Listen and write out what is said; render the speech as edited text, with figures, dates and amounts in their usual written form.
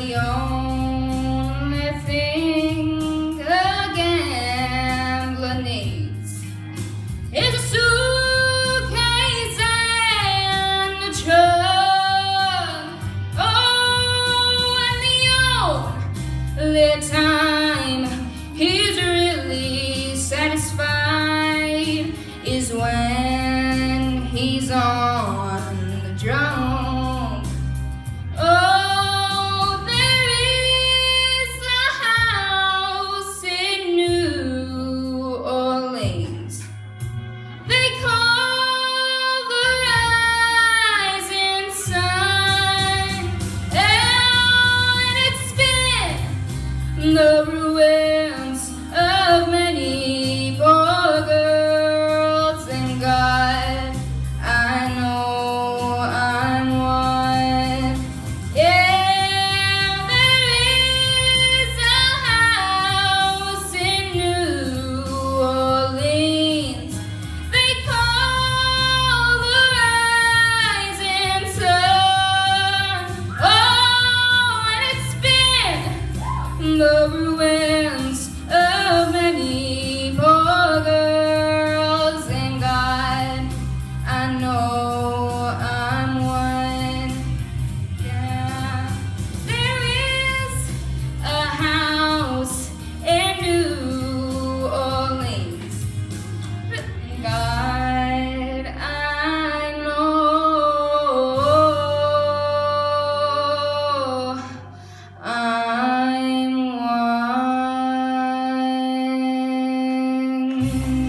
the only thing a gambler needs is a suitcase and a truck. Oh, and the only time he's really satisfied is when he's on the drum. Oh, there is a house in New Orleans they call the rising sun. Oh, and it's been the ruins of many poor girls, and God, I know I'm one. Yeah, there is a house in New Orleans they call the rising sun. Oh, and it's been the ruins of many poor girls, and God, I know I'm one. Yeah, there is a house in New Orleans, God, I know I'm one.